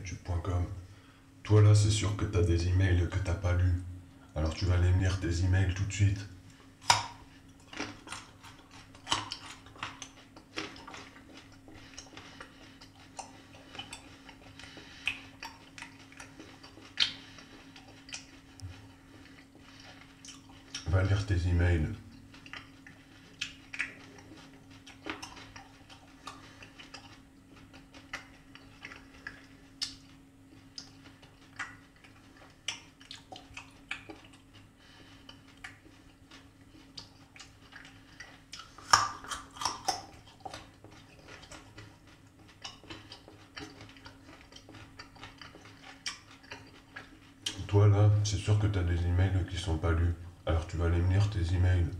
youtube.com. Toi là, c'est sûr que t'as des emails que t'as pas lus. Alors tu vas aller me lire tes emails tout de suite. Va lire tes emails. Toi là, c'est sûr que t'as des emails qui sont pas lus. Alors tu vas aller me lire tes emails.